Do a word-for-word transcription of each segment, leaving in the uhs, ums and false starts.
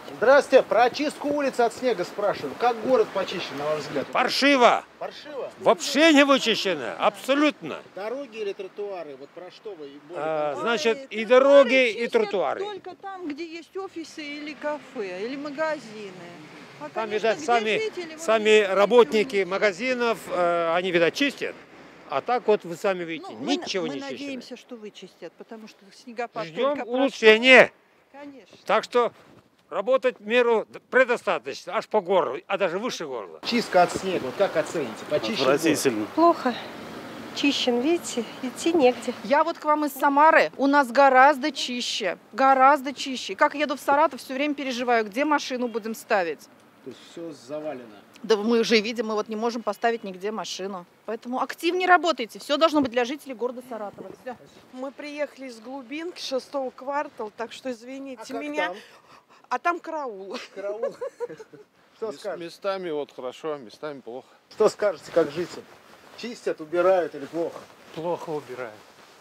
Здравствуйте, про очистку улиц от снега спрашиваю. Как город почищен, на ваш взгляд? Паршиво. Паршиво? Вообще не вычищено, абсолютно. Дороги или тротуары? Вот про что вы более А, конкретно? значит, Ой, и тротуары дороги, и чистят тротуары. только там, где есть офисы или кафе, или магазины. А, Там, конечно, видать, где сами, жители, вот сами здесь работники никого магазинов, э, они, видать, чистят. А так вот вы сами нет. видите, Ну, мы, ничего мы не чищено. надеемся, что вычистят, потому что снегопад Ждем только прошел. улучшения. Конечно. Так что работать в меру предостаточно, аж по горлу, а даже выше горла. Чистка от снега, вот как оцените? Почищен город? Отвратительно. Плохо. Чищен, видите, идти негде. Я вот к вам из Самары, у нас гораздо чище, гораздо чище. Как еду в Саратов, все время переживаю, где машину будем ставить. То есть все завалено. Да мы уже видим, мы вот не можем поставить нигде машину. Поэтому активнее работайте, все должно быть для жителей города Саратова. Всё. Мы приехали из глубинки, шестого квартала, так что извините А как меня. там? А там караул. Караул. Что Мес- скажете? Местами вот хорошо, местами плохо. Что скажете, как житель? Чистят, убирают или плохо? Плохо убирают.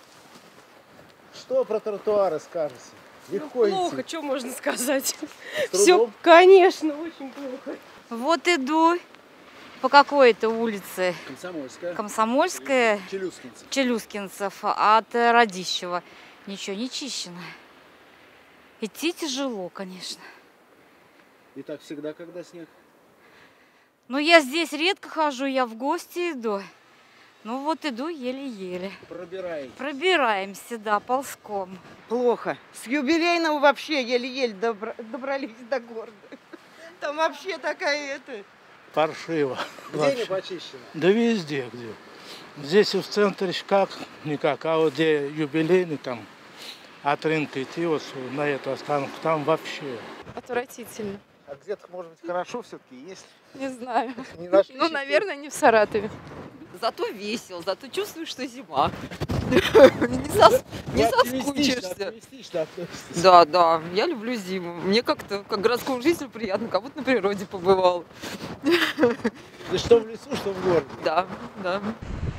Что про тротуары скажете? Легко Плохо, идти. что можно сказать? С Все, трудом? конечно, очень плохо. Вот иду по какой-то улице, Комсомольская. Комсомольская, Челюскинцы. Челюскинцев, от Радищева. Ничего не чищено. Идти тяжело, конечно. И так всегда, когда снег? Но я здесь редко хожу, я в гости иду. Ну вот иду еле-еле. Пробираете. Пробираемся, да, ползком. Плохо. С юбилейного вообще еле-еле добра- добрались до города. Там вообще такая это... Паршиво. Где Вообще. не почищено? Да везде, где. Здесь и в центре как никак, а вот где юбилейный там от рынка идти вот на эту остановку, там вообще. Отвратительно. А где-то, может быть, хорошо все-таки есть? Не знаю. Не нашли Ну, чистую? наверное, не в Саратове. Зато весело, зато чувствуешь, что зима. Не сос- не Вы оптимистично, соскучишься. оптимистично относитесь. Да, да, я люблю зиму. Мне как-то, как городскому жителю, приятно, как будто на природе побывал. Да что в лесу, что в городе. Да, да.